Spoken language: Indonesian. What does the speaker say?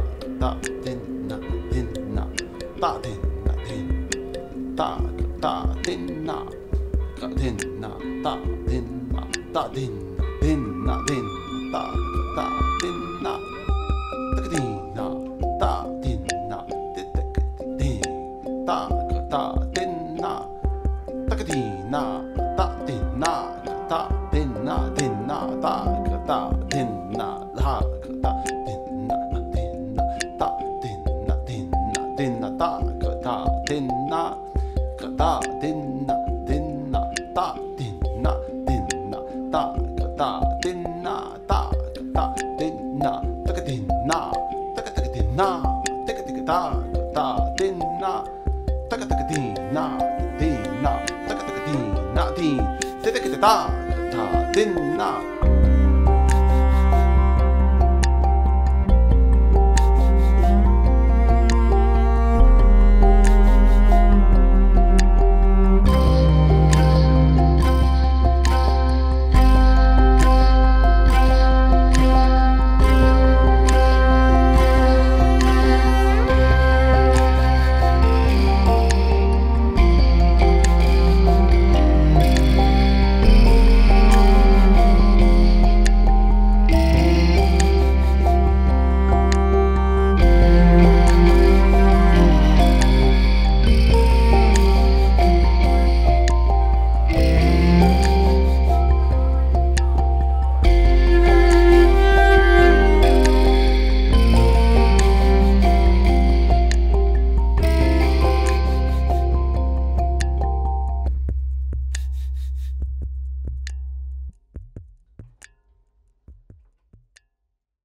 da din na din na da din na din da da din na ga din na da din na da din na din da da din na da din na da din na din da da din na da din na da din na da din na din na da da din na la da din na din na da din na din na din na da da din na da din na din na da din na din na da da din na da da din na da din na da din na da da din na da din na din na da din na din da da din na